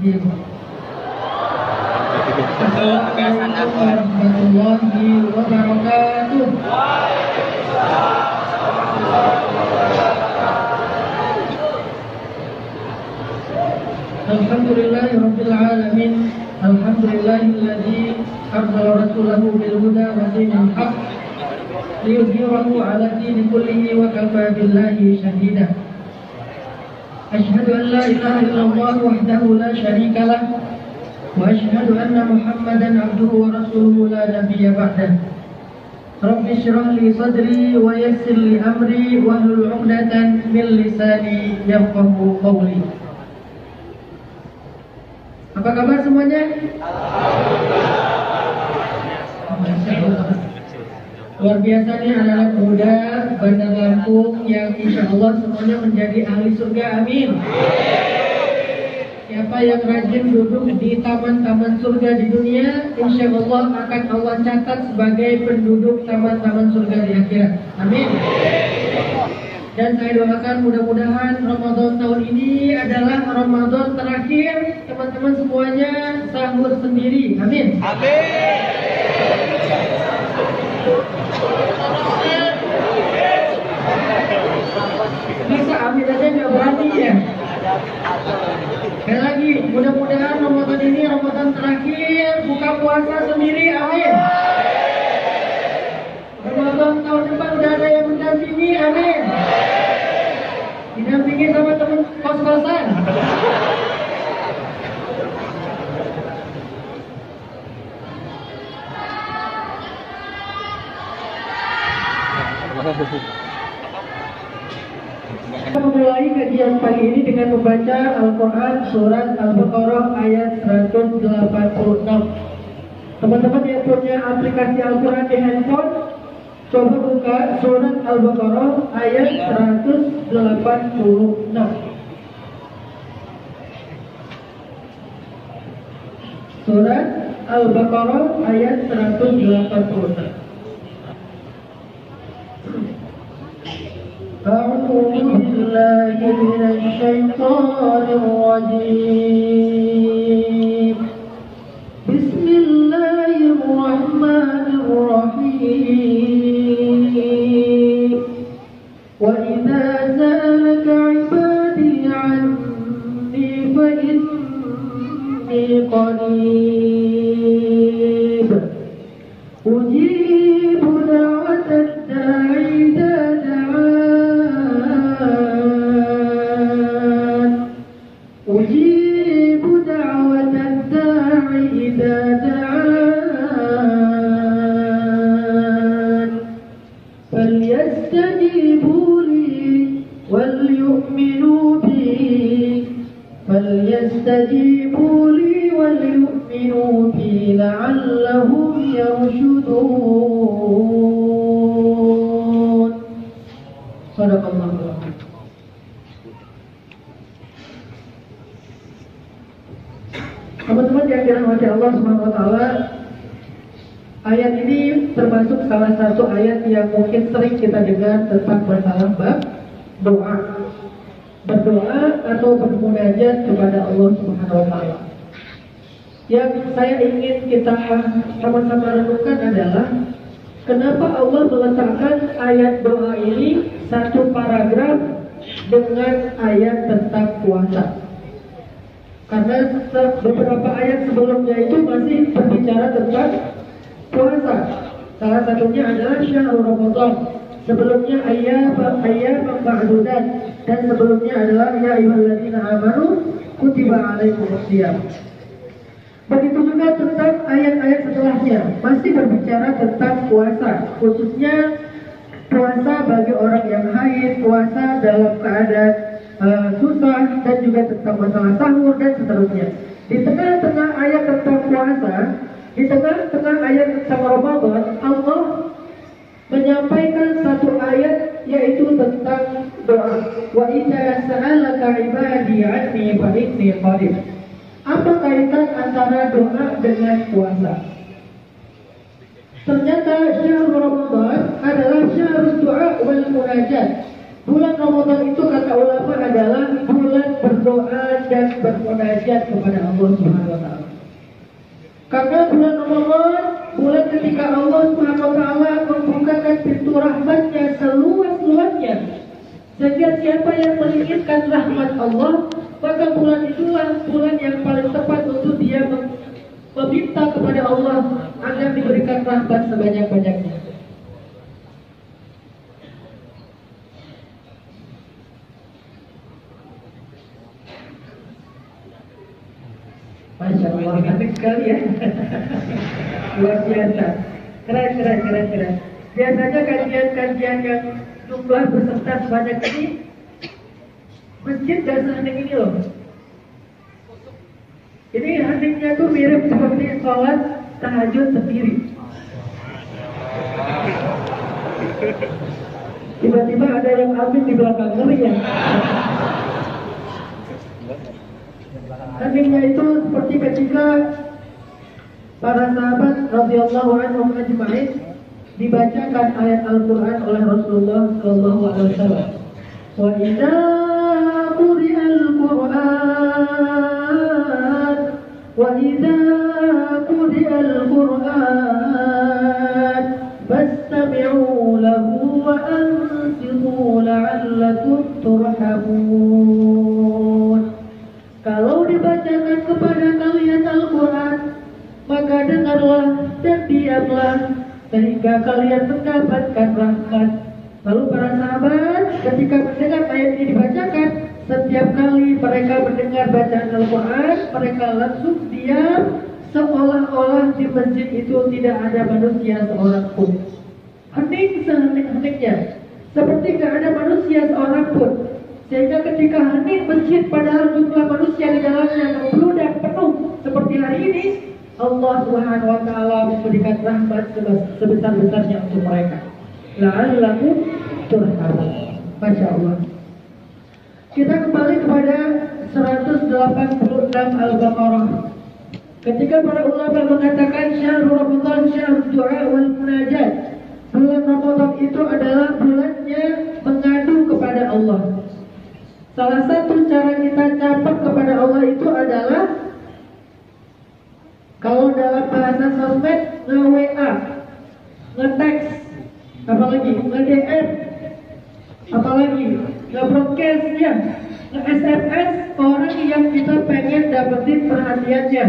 Assalamualaikum warahmatullahi wabarakatuh. Alhamdulillahirabbil alamin. Alhamdulillahilladzi arsala rasulahu bil huda wa dinil haqq liyudhhirahu 'ala dini kullihi wa kafaa billahi shahida. Asyhadu an la ilaha illallah wahdahu la syarika lah wa asyhadu anna Muhammadan 'abduhu wa rasuluhu la nabiyya ba'dah. Rabbi shrah li sadri wa yassir li amri wahlul 'uqdatan min lisani yafqahu qawli. Apa kabar semuanya? Masya Allah. Luar biasa nih anak-anak muda Bandar Lampung yang insya Allah semuanya menjadi ahli surga, amin. Siapa yang rajin duduk di taman-taman surga di dunia, insya Allah akan Allah catat sebagai penduduk taman-taman surga di akhirat, amin. Dan saya doakan mudah-mudahan Ramadan tahun ini adalah Ramadan terakhir teman-teman semuanya sahur sendiri, amin. Amin. Bisa amin aja nggak berani ya. Sekali lagi, mudah-mudahan Ramadan ini Ramadan terakhir buka puasa sendiri, amin. Ramadan tahun depan udah ada yang mendampingi, amin. Didampingi sama teman kos-kosan. Kita memulai kajian pagi ini dengan membaca Al-Quran surat Al-Baqarah ayat 186. Teman-teman yang punya aplikasi Al-Quran di handphone, coba buka surat Al-Baqarah ayat 186. Surat Al-Baqarah ayat 186. أعوذ بالله من الشيطان الرجيم. بسم الله الرحمن الرحيم. وإذا سألك عبادي عني فإني قريب أجيب دعوة الداعي إذا دعان أجيب دعوة الداعي إذا دعان فليستجيبوا لي وليؤمنوا بي لعلهم يرشدون. Sadaqallahu alazim. Teman-teman yang dirahmati Allah Subhanahu wa taala, ayat ini termasuk salah satu ayat yang mungkin sering kita dengar tentang masalah bab doa. Berdoa atau bermunajat kepada Allah Subhanahu wa taala. Yang saya ingin kita sama-sama renungkan adalah kenapa Allah meletakkan ayat doa ini satu paragraf dengan ayat tentang puasa. Karena beberapa ayat sebelumnya itu masih berbicara tentang puasa. Salah satunya adalah syahrul Ramadan. Sebelumnya ayat ma'dudat, dan sebelumnya adalah ya ayyuhalladzina amanu kutiba alaikumusiyam. Begitu juga tentang ayat-ayat setelahnya masih berbicara tentang puasa, khususnya puasa bagi orang yang haid, puasa dalam keadaan susah, dan juga tentang masalah sahur dan seterusnya. Di tengah-tengah ayat tentang puasa, di tengah-tengah ayat tentang Ramadan, Allah menyampaikan satu ayat yaitu tentang doa. Wa idza sa'alaka ibadi 'anni fa inni qarib. Apa kaitan antara doa dengan puasa? Ternyata syahrul Ramadan adalah syahrul doa wal munajat. Bulan Ramadan itu kata ulama adalah bulan berdoa dan bermunajat kepada Allah Subhanahu wa taala. Karena bulan Ramadan, bulan ketika Allah Subhanahu wa taala membukakan pintu rahmatnya seluas-luasnya. Sehingga siapa yang menginginkan rahmat Allah, maka bulan itulah bulan yang paling tepat untuk dia meminta kepada Allah agar diberikan rahmat sebanyak-banyaknya. Masya Allah, cantik sekali ya. Luar biasa. Keren. Biasanya kajian-kajian yang jumlah peserta sebanyak ini, masjid gak sehening ini loh. Ini heningnya tuh mirip seperti sholat tahajud sendiri. Tiba-tiba ada yang amin di belakang, ngeri ya. Heningnya itu seperti ketika para sahabat radhiyallahu anhum ajma'in dibacakan ayat Al-Quran oleh Rasulullah sallallahu alaihi wasallam. Wa idza quri'al Qur'an wa idza quri'al Qur'an fastami'u lahu wa ansitu la'allakum turhamun. Kalau dibacakan kepada kalian Al-Quran, maka dengarlah dan diamlah sehingga kalian mendapatkan rahmat. Lalu para sahabat ketika mendengar ayat ini dibacakan, setiap kali mereka mendengar bacaan Al-Quran, mereka langsung diam, seolah-olah di masjid itu tidak ada manusia seorang pun. Hening sehening-heningnya, seperti tidak ada manusia seorang pun. Sehingga ketika hening masjid padahal jumlah manusia di dalamnya membludak penuh seperti hari ini, Allah Subhanahu wa taala memberikan rahmat sebesar-besarnya untuk mereka. La'allakum turhamun. Masya Allah. Kita kembali kepada 186 Al-Baqarah. Ketika para ulama mengatakan syahrul Ramadan syahrul du'a wal munajat. Bulan Ramadan itu adalah bulannya mengadu kepada Allah. Salah satu cara kita capai kepada Allah itu adalah kalau dalam bahasa sosmed nge-WA, nge-text, apalagi nge-DM, apalagi nge-broadcast ya, nge-SMS orang yang kita pengen dapetin perhatiannya.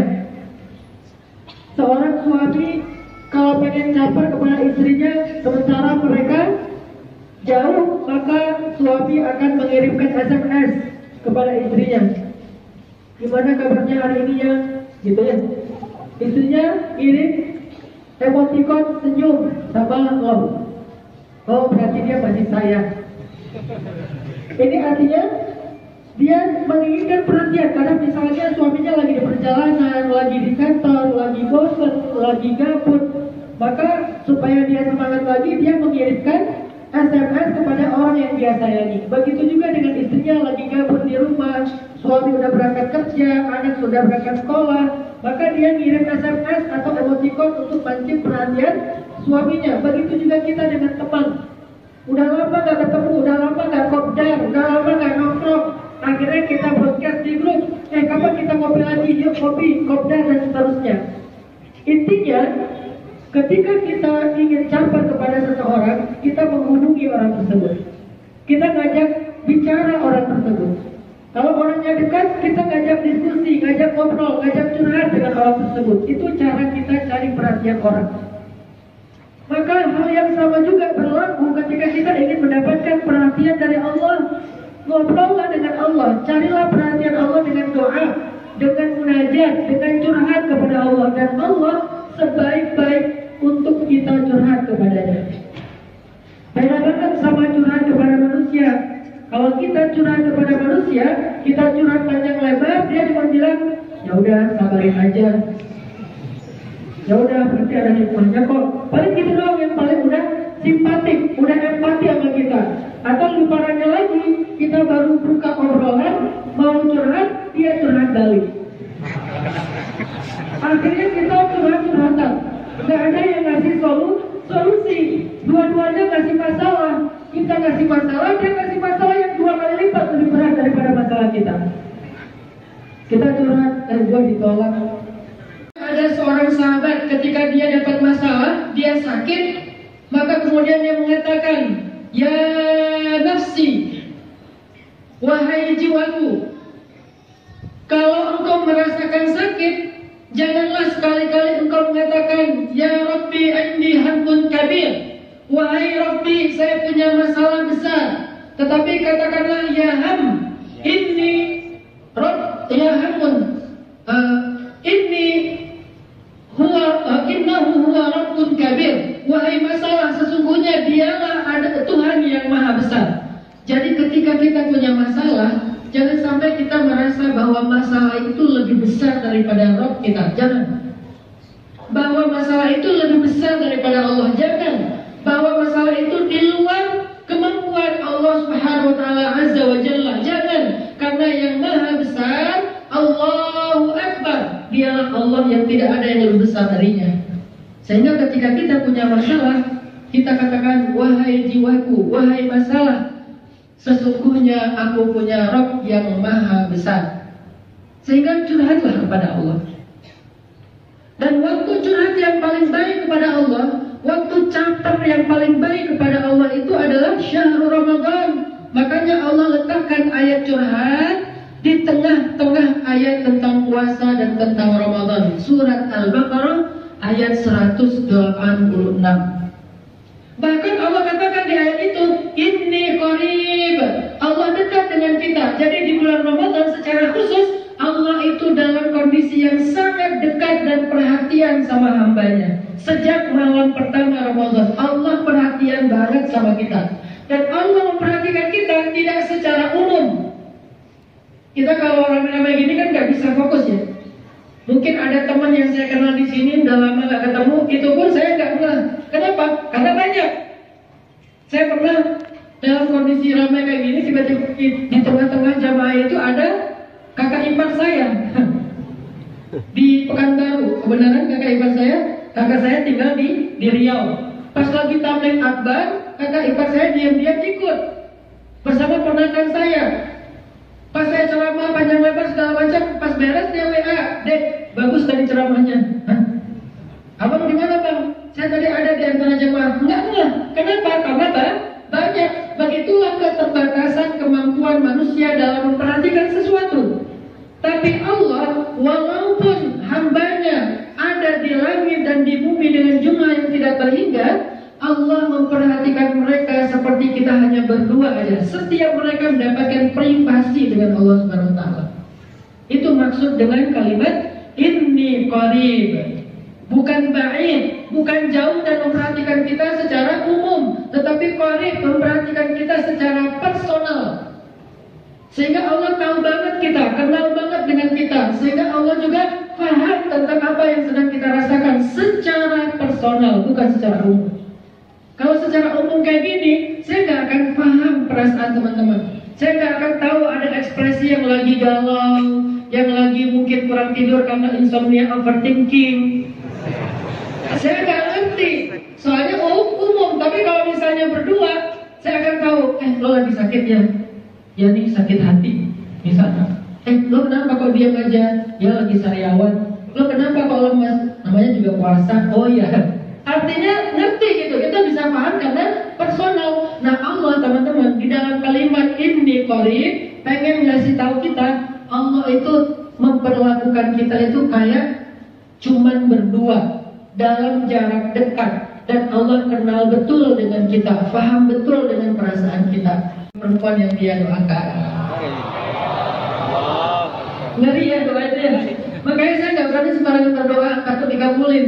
Seorang suami kalau pengen caper kepada istrinya sementara mereka jauh, maka suami akan mengirimkan SMS kepada istrinya. Gimana kabarnya hari ini ya? Gitu ya. Istrinya kirim emoticon senyum sama love. Oh, berarti dia masih sayang. Ini artinya dia menginginkan perhatian karena misalnya suaminya lagi di perjalanan, lagi di kantor, lagi bosan, lagi gabut, maka supaya dia semangat lagi dia mengirimkan SMS kepada orang yang dia sayangi. Begitu juga dengan istrinya lagi gabut di rumah, suami udah berangkat kerja, anak sudah berangkat sekolah, maka dia ngirim SMS atau emoticon untuk mancing perhatian suaminya. Begitu juga kita dengan teman. Udah lama gak ketemu, udah lama gak kopdar, udah lama gak nongkrong. Akhirnya kita broadcast di grup, kapan kita ngopi lagi, yuk kopi, kopdar dan seterusnya. Intinya, ketika kita ingin capai kepada seseorang, kita menghubungi orang tersebut. Kita ngajak bicara orang tersebut. Kalau orangnya dekat, kita ngajak diskusi, ngajak ngobrol, ngajak curhat dengan orang tersebut. Itu cara kita cari perhatian orang. Maka hal yang sama juga berlaku ketika kita ingin mendapatkan perhatian dari Allah. Ngobrollah dengan Allah, carilah perhatian Allah dengan doa, dengan munajat, dengan curhat kepada Allah. Dan Allah sebaik-baik untuk kita curhat kepadanya. Beda banget sama curhat kepada manusia. Kalau kita curhat kepada manusia, kita curhat panjang lebar, dia cuma bilang, ya udah sabarin aja. Ya udah berarti ada hikmahnya kok. Paling gitu doang yang paling udah simpatik, udah empati sama kita. Atau lebih parahnya lagi, kita baru buka obrolan, mau curhat, dia curhat balik. Akhirnya kita curhat-curhatan. Gak ada yang ngasih solusi, dua-duanya ngasih masalah. kita ngasih masalah, dia ngasih masalah yang 2 kali lipat lebih berat daripada masalah kita. Kita curhat, gua ditolak. Ada seorang sahabat ketika dia dapat masalah, dia sakit, maka kemudian dia mengatakan, ya nafsi, wahai jiwaku, kalau engkau merasakan sakit, janganlah sekali-kali engkau mengatakan, ya Rabbi indi hamdun kabir, wahai Rabbi saya punya masalah besar. Tetapi katakanlah, ya ham, inni Rabb, ya hamun, inni innahu huwa Rabbun kabir, wahai masalah sesungguhnya dialah ada Tuhan yang maha besar. Jadi ketika kita punya masalah, jangan sampai kita merasa bahwa masalah itu lebih besar daripada Rabb kita. Jangan. Bahwa masalah itu lebih besar daripada Allah. Jangan. Bahwa masalah itu di luar kemampuan Allah Subhanahu wa taala Azza wa Jalla. Jangan. Karena yang maha besar, Allahu Akbar, dialah Allah yang tidak ada yang lebih besar darinya. Sehingga ketika kita punya masalah, kita katakan, wahai jiwaku, wahai masalah, sesungguhnya aku punya Rabb yang maha besar. Sehingga curhatlah kepada Allah. Dan waktu curhat yang paling baik kepada Allah, waktu caper yang paling baik kepada Allah itu adalah syahrul Ramadan. Makanya Allah letakkan ayat curhat di tengah-tengah ayat tentang puasa dan tentang Ramadan. Surat Al-Baqarah ayat 186. Bahkan Allah katakan di ayat itu, inni qarib, Allah dekat dengan kita. Jadi di bulan Ramadan secara khusus, Allah itu dalam kondisi yang sangat dekat dan perhatian sama hambanya. Sejak malam pertama Ramadan, Allah perhatian banget sama kita. Dan Allah memperhatikan kita tidak secara umum. Kita kalau ramai-ramai gini kan gak bisa fokus ya. Mungkin ada teman yang saya kenal di sini udah lama gak ketemu, itu pun saya gak kenal. Kenapa? Karena banyak. Saya pernah dalam kondisi ramai kayak gini, tiba-tiba di tengah-tengah jamaah itu ada kakak ipar saya di Pekanbaru. Kebenaran kakak saya tinggal di Riau. Pas lagi tabligh akbar, kakak ipar saya diam-diam ikut bersama ponakan saya. Pas saya ceramah panjang lebar segala macam, pas beres dia WA, Dek, bagus tadi ceramahnya. Hah? Abang di mana bang? Saya tadi ada di antara jemaah. Enggak. Kenapa? Karena banyak. Begitulah keterbatasan kemampuan manusia dalam memperhatikan sesuatu. Tapi Allah, walaupun hambanya ada di langit dan di bumi dengan jumlah yang tidak terhingga, Allah memperhatikan mereka seperti kita hanya berdua aja. Setiap mereka mendapatkan privasi dengan Allah Subhanahu wa taala. Itu maksud dengan kalimat inni qarib. Bukan ba'id, bukan jauh dan memperhatikan kita secara umum, tetapi qarib, memperhatikan kita secara personal. Sehingga Allah tahu banget kita, kenal banget dengan kita. Sehingga Allah juga paham tentang apa yang sedang kita rasakan secara personal, bukan secara umum. Kalau secara umum kayak gini, saya nggak akan paham perasaan teman-teman. Saya nggak akan tahu ada ekspresi yang lagi galau, yang lagi mungkin kurang tidur karena insomnia, overthinking. Saya nggak ngerti. Soalnya umum. Tapi kalau misalnya berdua, saya akan tahu. Lo lagi sakit ya? Ya nih sakit hati, misalnya. Lo kenapa kok diam aja? Ya lagi sariawan. Lo kenapa kok lemas? Namanya juga puasa. Oh ya. Artinya ngerti gitu, kita bisa paham karena personal. Nah Allah teman-teman di dalam kalimat inni qarib pengen ngasih tahu kita, Allah itu memperlakukan kita itu kayak cuman berdua dalam jarak dekat. Dan Allah kenal betul dengan kita, paham betul dengan perasaan kita. Perempuan yang dia doakan, ngeri ya doanya. Makanya saya nggak berani sembarangan berdoa, takut dikabulin.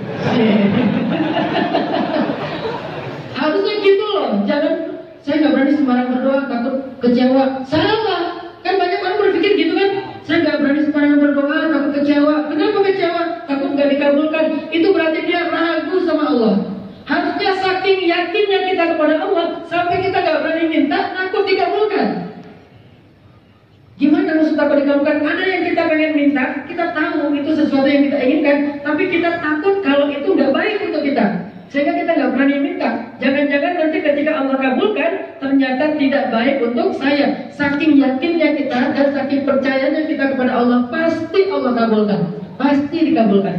Harusnya gitu loh. Jangan, saya nggak berani sembarang berdoa, takut kecewa. Salah. Kan banyak orang berpikir gitu kan. Saya nggak berani sembarang berdoa, takut kecewa. Kenapa kecewa? Takut nggak dikabulkan. Itu berarti dia ragu sama Allah. Harusnya saking yakinnya kita kepada Allah, sampai kita nggak berani minta, takut dikabulkan. Gimana maksud takut dikabulkan? Ada yang kita pengen minta, kita tahu itu sesuatu yang kita inginkan, tapi kita takut kalau itu nggak baik untuk kita, sehingga kita nggak berani minta. Jangan-jangan nanti ketika Allah kabulkan, ternyata tidak baik untuk saya. Saking yakinnya kita dan saking percayanya kita kepada Allah, pasti Allah kabulkan, pasti dikabulkan.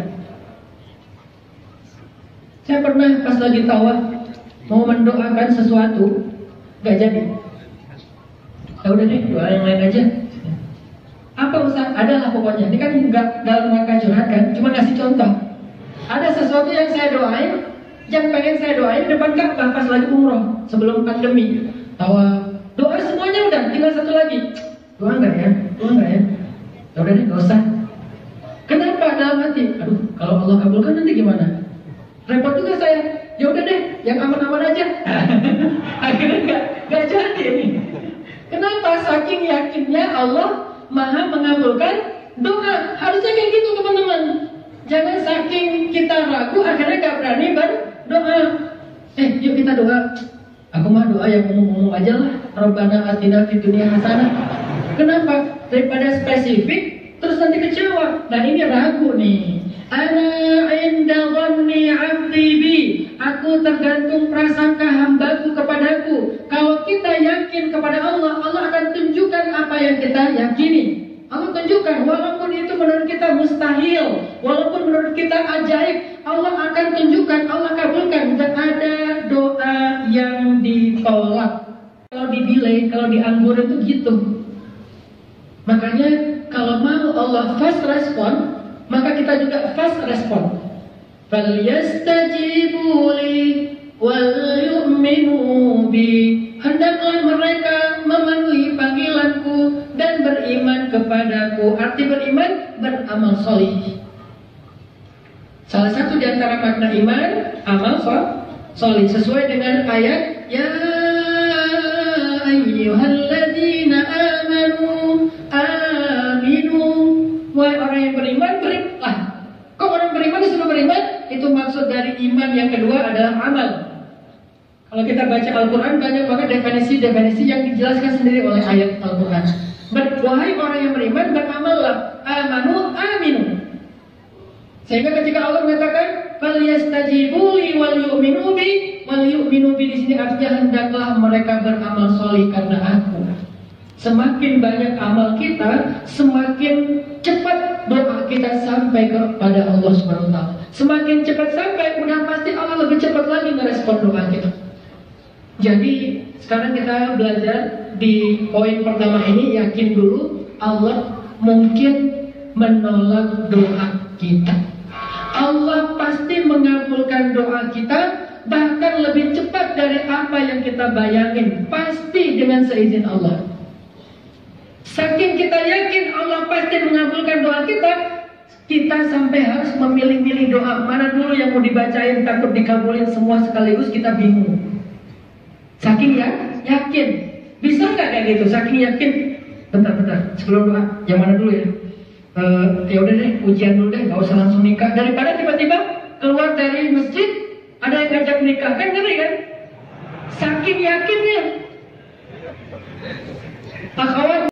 Saya pernah pas lagi tawaf mau mendoakan sesuatu, gak jadi. Ya udah deh, doa yang lain aja. Apa Ustaz? Adalah pokoknya. Ini kan nggak dalam rangka curhat kan, cuma ngasih contoh. Ada sesuatu yang saya doain, yang pengen saya doain depan Ka'bah pas lagi umroh sebelum pandemi. Doa semuanya udah, tinggal satu lagi. Doa nggak ya? Doa nggak ya? Ya udah deh, nggak usah. Kenapa? Dalam hati, aduh, kalau Allah kabulkan nanti gimana? Repot juga saya. Ya udah deh, yang aman-aman aja. Akhirnya nggak jadi. Kenapa? Saking yakinnya Allah Maha mengabulkan doa. Harusnya kayak gitu teman-teman. Jangan saking kita ragu akhirnya gak berani berdoa. Yuk kita doa. Aku mah doa yang umum-umum aja lah. Rabbana atina fid dunya hasanah. Kenapa? Daripada spesifik terus nanti kecewa. Nah ini ragu nih. Ana inda dhanni 'abdi bi. Aku tergantung prasangka hambaku kepadaku. Kalau kita yakin kepada Allah, Allah akan tunjukkan apa yang kita yakini. Allah tunjukkan, walaupun itu menurut kita mustahil, walaupun menurut kita ajaib, Allah akan tunjukkan, Allah kabulkan. Dan ada doa yang ditolak. Kalau di-delay, kalau dianggur itu gitu. Makanya kalau mau Allah fast respon, maka kita juga fast respon. Falyastajibu li wal yu'minu bi. Hendaklah mereka memenuhi panggilanku dan beriman kepadaku. Arti beriman, beramal solih. Salah satu di antara makna iman, amal solih. Sesuai dengan ayat, ya ayyuhalladzina amanu aminu. Wahai orang yang beriman, berimanlah. Kok orang beriman disuruh beriman? Itu maksud dari iman yang kedua adalah amal. Kalau kita baca Al-Quran, banyak banget definisi-definisi yang dijelaskan sendiri oleh ayat Al-Quran. Wahai orang yang beriman, beramallah. Amanu aminu. Sehingga ketika Allah mengatakan falyastajibu li wal yu'minu bi, wal yu'minu bi di sini artinya hendaklah mereka beramal solih karena aku. Semakin banyak amal kita, semakin cepat doa kita sampai kepada Allah SWT. Semakin cepat sampai, udah pasti Allah lebih cepat lagi merespon doa kita. Jadi sekarang kita belajar di poin pertama ini, yakin dulu Allah mungkin menolak doa kita. Allah pasti mengabulkan doa kita, bahkan lebih cepat dari apa yang kita bayangin. Pasti dengan seizin Allah. Saking kita yakin Allah pasti mengabulkan doa kita, kita sampai harus memilih-milih doa. Mana dulu yang mau dibacain, takut dikabulin semua sekaligus, kita bingung. Saking ya, yakin. Bisa nggak kayak gitu? Saking yakin. Bentar, sebelum doa, yang mana dulu ya? Ya udah deh, ujian dulu deh, nggak usah langsung nikah. Daripada tiba-tiba keluar dari masjid, ada yang ngajak nikah, kan ngeri kan? Saking yakinnya. Akhwat